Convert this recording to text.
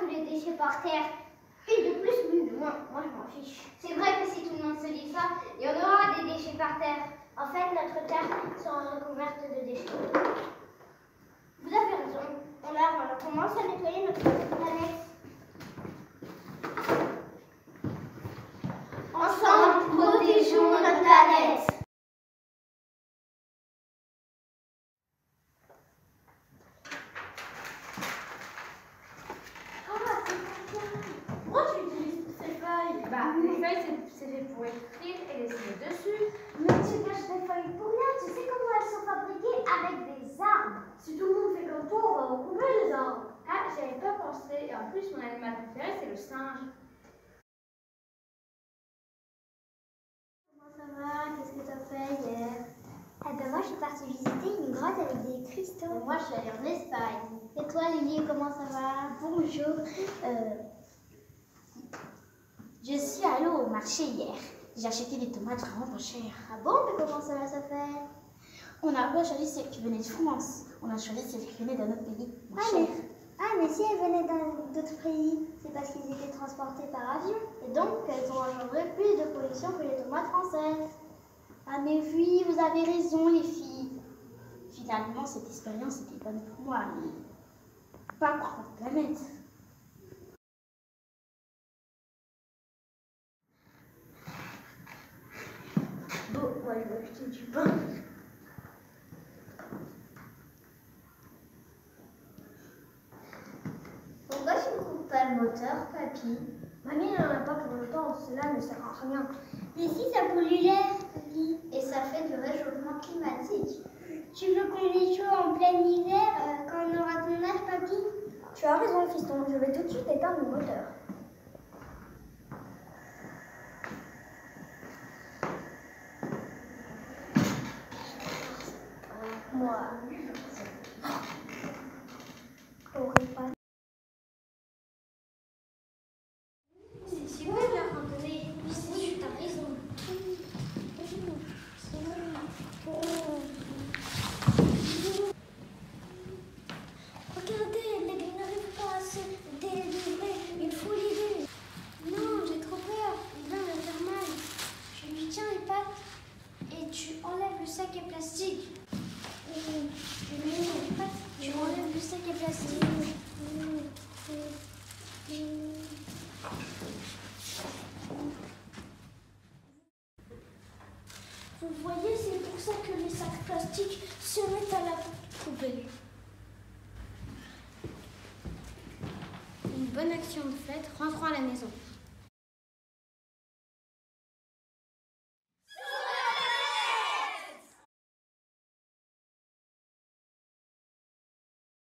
tous les déchets par terre. Et de plus, oui, de moins, moi je m'en fiche. C'est vrai que si tout le monde se dit ça, il y en aura des déchets par terre. En fait, notre terre sera recouverte de déchets. Vous avez raison. On commence à nettoyer notre planète. Ensemble, protégeons notre planète. Les feuilles, c'est fait pour écrire et dessiner dessus. Mais tu caches des feuilles pour rien. Tu sais comment elles sont fabriquées avec des arbres. Si tout le monde fait comme toi, on va recouper les arbres. Ah, j'avais pas pensé. Et en plus, mon animal préféré, c'est le singe. Comment ça va? Qu'est-ce que tu as fait hier? Eh ben moi, je suis partie visiter une grotte avec des cristaux. Moi, je suis allée en Espagne. Et toi, Lily, comment ça va? Bonjour. Je suis allée au marché hier. J'ai acheté des tomates vraiment pas chères. Ah bon? Mais comment ça va se faire? On n'a pas choisi celles qui venaient de France. On a choisi celles qui venaient d'un autre pays. Mais si elles venaient d'autres pays, c'est parce qu'ils étaient transportés par avion. Et donc, elles ont engendré plus de pollution que les tomates françaises. Ah mais oui, vous avez raison les filles. Finalement, cette expérience était bonne pour moi, mais pas pour la planète. Bon, moi, je vais acheter du pain. Pourquoi tu ne coupes pas le moteur, papy? Mamie n'en a pas pour longtemps, cela ne sert à rien. Mais si ça pollue l'air, papy, et ça fait du réchauffement climatique. Tu veux qu'on ait chaud en plein hiver quand on aura ton âge, papy? Tu as raison, fiston, je vais tout de suite éteindre le moteur. Moi. C'est super la randonnée. Oui, t'as raison. Regardez, l'aigle n'arrive pas à se délivrer. Il faut l'aider. Non, j'ai trop peur. Il va me faire mal. Je lui tiens les pattes et tu enlèves le sac à plastique. Je lui tiens les pattes, tu enlèves le sac à plastique. Vous voyez, c'est pour ça que les sacs plastiques se mettent à la poubelle. Une bonne action de faite, rentrons à la maison.